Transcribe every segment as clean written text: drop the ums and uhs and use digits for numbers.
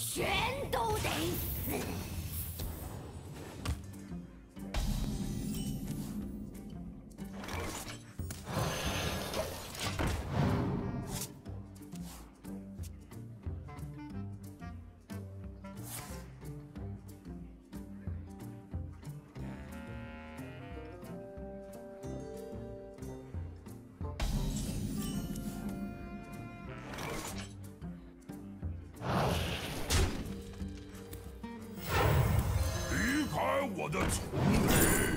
全都得死！ 我的丛林。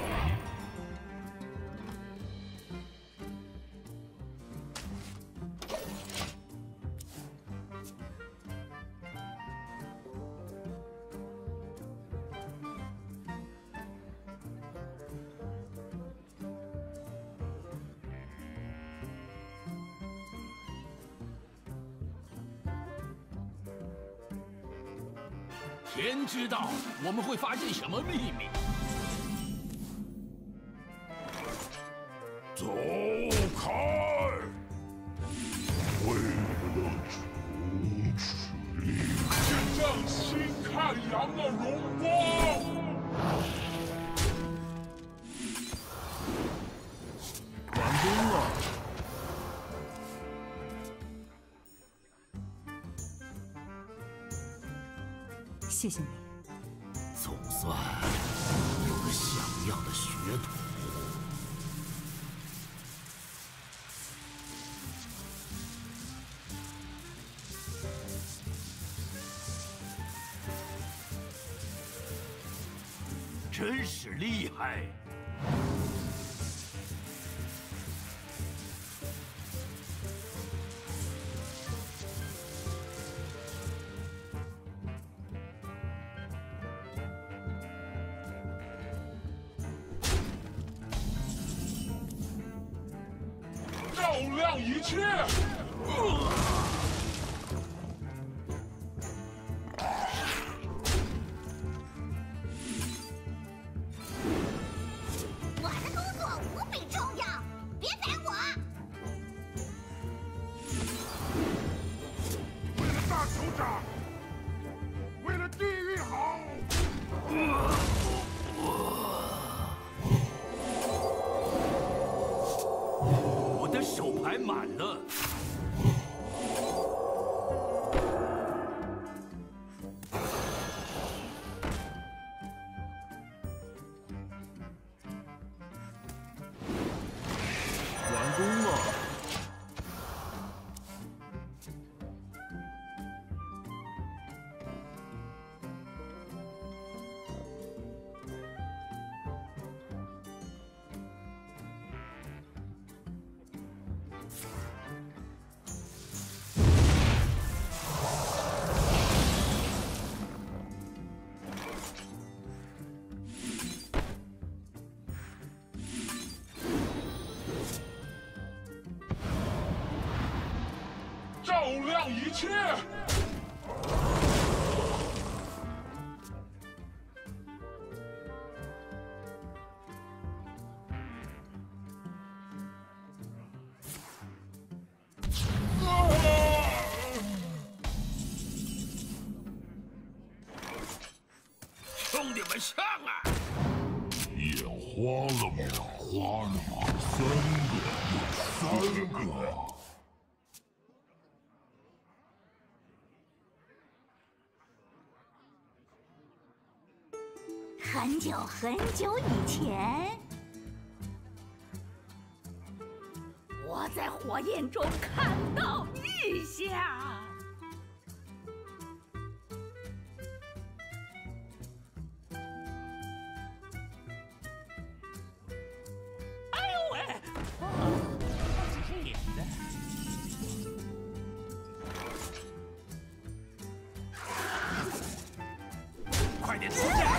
天知道我们会发现什么秘密。 走开！为了除去见证新太阳的荣光。完工了。 谢谢你， 总算有个像样的学徒。真是厉害！ 照亮一切。 我的工作无比重要，别烦我。 为了大酋长，为了地狱好。 我的手牌满了。 完工了。照亮一切。 兄弟们上啊！ 眼花了吗？花了吗？3个，有3个。 很久很久以前，我在火焰中看到异象。 哎呦喂！哦，只是演的。快点出去！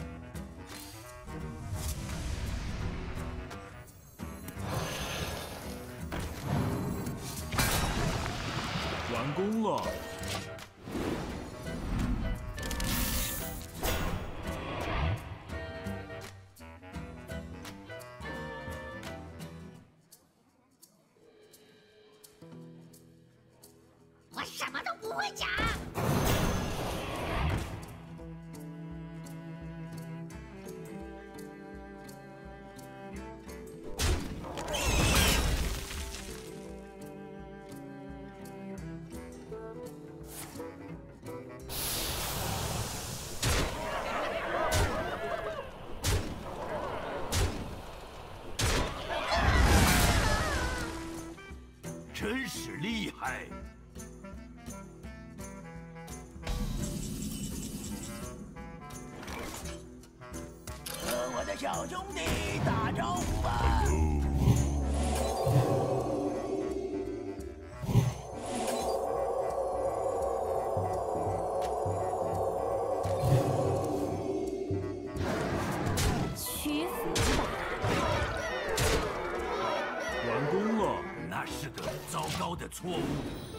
我完工了。 我什么都不会讲。 真是厉害！和我的小兄弟打招呼吧。 屈服吧！ 完工了，那是个糟糕的错误。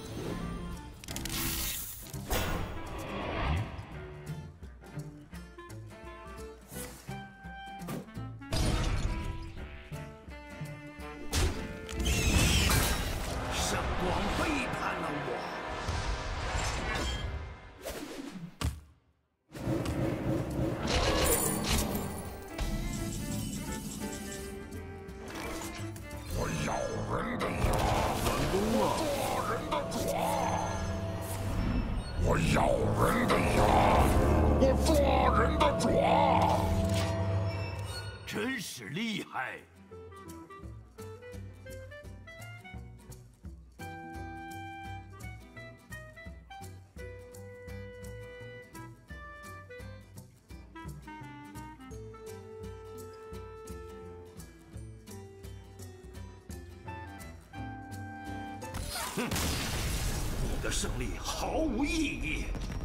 圣光背叛了我。 我咬人的牙， 完工了， 抓人的爪。我咬人的牙，我抓人的爪。 真是厉害！哼，你的胜利毫无意义。